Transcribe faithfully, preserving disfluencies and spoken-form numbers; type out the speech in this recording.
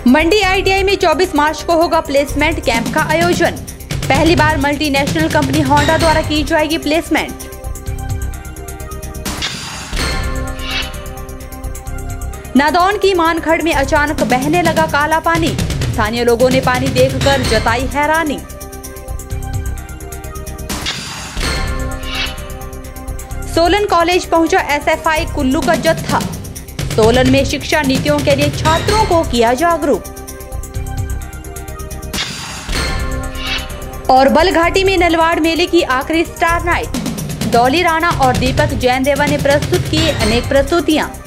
Mandi I T I में चौबीस मार्च को होगा प्लेसमेंट कैंप का आयोजन। पहली बार मल्टीनेशनल कंपनी होंडा द्वारा की जाएगी प्लेसमेंट। नादौन की मानखड़ में अचानक बहने लगा काला पानी। स्थानीय लोगों ने पानी देखकर जताई हैरानी। सोलन कॉलेज पहुंचा एस एफ आई कुल्लू का जत्था। सोलन में शिक्षा नीतियों के लिए छात्रों को किया जागरूक। और बलघाटी में नलवाड़ मेले की आखिरी स्टार नाइट। डॉली राणा और दीपक जैन देवा ने प्रस्तुत किए अनेक प्रस्तुतियां।